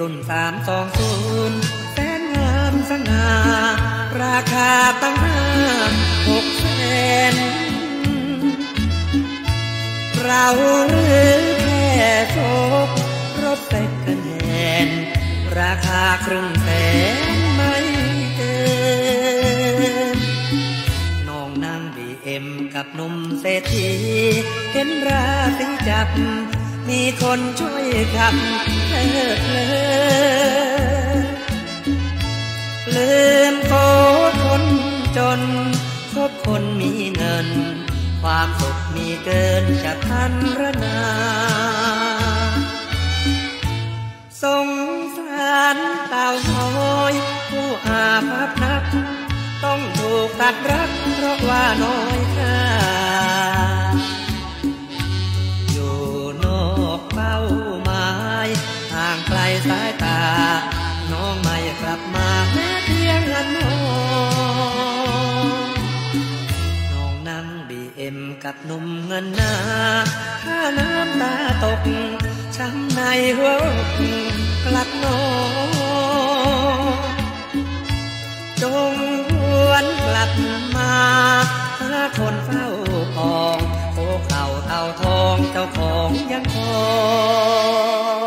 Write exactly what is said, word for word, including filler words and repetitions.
รุ่นสามสองศูนย์แสนงามสง่าราคาตั้งห้าหกแสนเราหรือแค่โชครถเซ็กกันแทนราคาครึ่งแสนไม่เกินน้องนั่งบีเอ็มกับหนุ่มเศรษฐีเห็นราศีจับมีคนช่วยขับเพลิดเพลินลืมโคตรคนจนคบคนมีเงินความสุขมีเกินจะทันระนาสงสารเต่าน้อยผู้อาภัพนักต้องถูกตัดรักเพราะว่าน้อยค่าอยู่นอกเป้าหมายห่างไกลสายตาน้องไม่กลับมาแม้เพียงอันมองน้องนั่งบีเอ็มกับหนุ่มเงินหน้าถ้าน้ำตาตกช้ำในหัวอกกลัดน้องจงหวนกลับมาหาคนเฝ้าคองโคเข่าเต่าทองเจ้าของยังคอย